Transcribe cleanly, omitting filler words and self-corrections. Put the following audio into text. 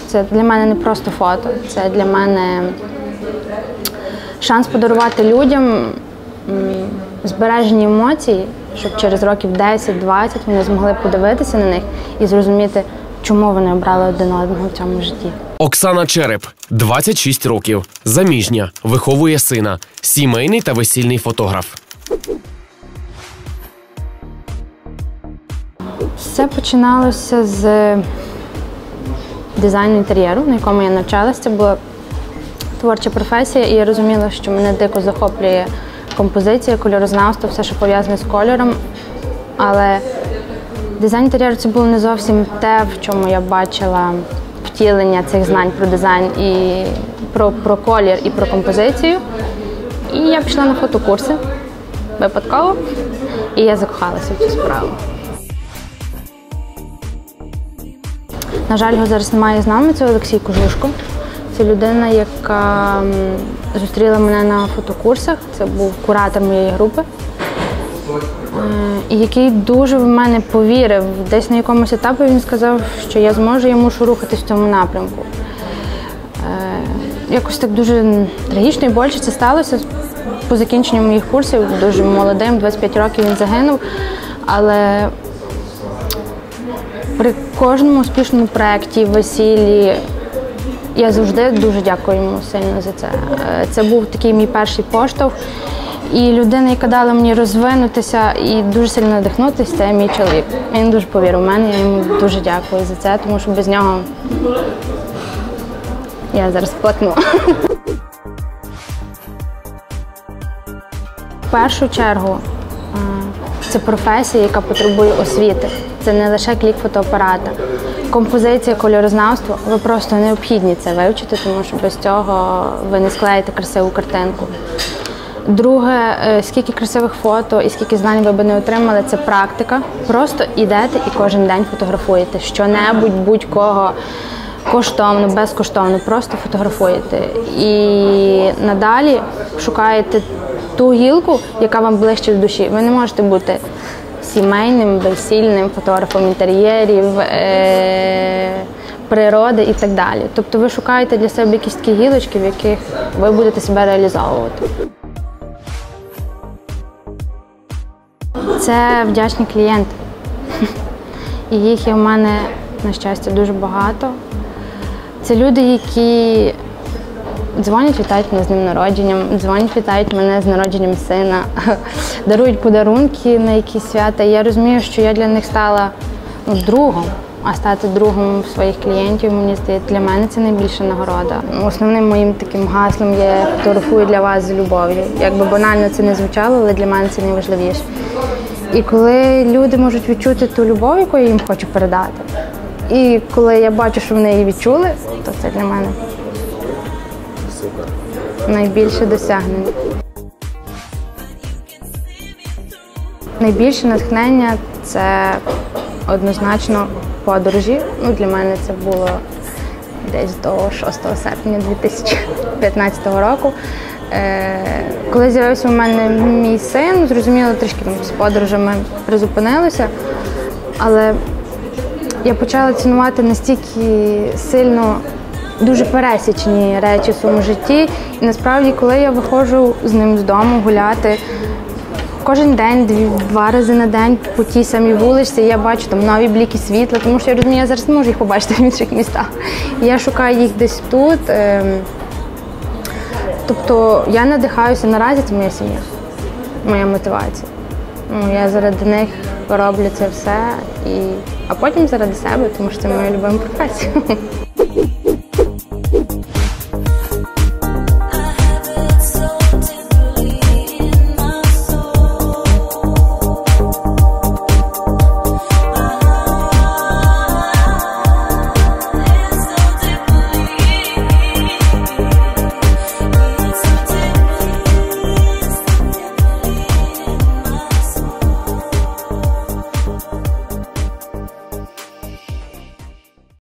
Це для мене не просто фото, це для мене шанс подарувати людям збережені емоції, щоб через років 10-20 вони змогли подивитися на них і зрозуміти, чому вони обрали один одного в цьому житті. Оксана Череп, 26 років, заміжня, виховує сина, сімейний та весільний фотограф. Все починалося з дизайну інтер'єру, на якому я навчалася. Це була творча професія, і я розуміла, що мене дико захоплює композиція, кольорознавство, все, що пов'язане з кольором. Але дизайн інтер'єру – це було не зовсім те, в чому я бачила втілення цих знань про дизайн і про колір і про композицію. І я пішла на фотокурси випадково, і я закохалася в цю справу. На жаль, його зараз немає з нами, це Олексій Кожушко. Це людина, яка зустріла мене на фотокурсах, це був куратор моєї групи, і який дуже в мене повірив. Десь на якомусь етапі він сказав, що я зможу, я мушу рухатись в цьому напрямку. Якось так дуже трагічно і боляче це сталося. По закінченню моїх курсів, дуже молодим, 25 років він загинув, але при кожному успішному проєкті, весіллі, я завжди дуже дякую йому сильно за це. Це був такий мій перший поштовх. І людина, яка дала мені розвинутися і дуже сильно надихнутися, це мій чоловік. Він дуже повірив в мене, я йому дуже дякую за це, тому що без нього я зараз плакну. В першу чергу це професія, яка потребує освіти. Це не лише клік фотоапарата. Композиція, кольорознавство, ви просто необхідні це вивчити, тому що без цього ви не склеїте красиву картинку. Друге, скільки красивих фото і скільки знань ви б не отримали, це практика. Просто йдете і кожен день фотографуєте. Що-небудь, будь-кого, коштовно, безкоштовно, просто фотографуєте. І надалі шукаєте ту гілку, яка вам ближче до душі. Ви не можете бути сімейним, весільним фотографом інтер'єрів, природи і так далі. Тобто ви шукаєте для себе якісь такі гілочки, в яких ви будете себе реалізовувати. Це вдячні клієнти. І їх є в мене, на щастя, дуже багато. Це люди, які дзвонять, вітають мене з днем народженням, дзвонять, вітають мене з народженням сина, дарують подарунки на якісь свята. І я розумію, що я для них стала другом, а стати другом своїх клієнтів, мені здається, для мене це найбільша нагорода. Основним моїм таким гаслом є «Фотографую для вас з любов'ю». Якби банально це не звучало, але для мене це найважливіше. І коли люди можуть відчути ту любов, яку я їм хочу передати, і коли я бачу, що вони її відчули, то це для мене найбільше досягнення. Найбільше натхнення – це однозначно подорожі. Для мене це було десь до 6 серпня 2015 року. Коли з'явився у мене мій син, зрозуміло, трішки з подорожами призупинилося, але я почала цінувати настільки сильно дуже пересічні речі в своєму житті. І насправді, коли я виходжу з ним з дому гуляти, кожен день, 2 рази на день по тій самій вулиці я бачу там нові бліки світла, тому що я розумію, я зараз не можу їх побачити в інших містах. І я шукаю їх десь тут. Тобто я надихаюся наразі, це моя сім'я, моя мотивація. Я заради них роблю це все, а потім заради себе, тому що це моя улюблена професія.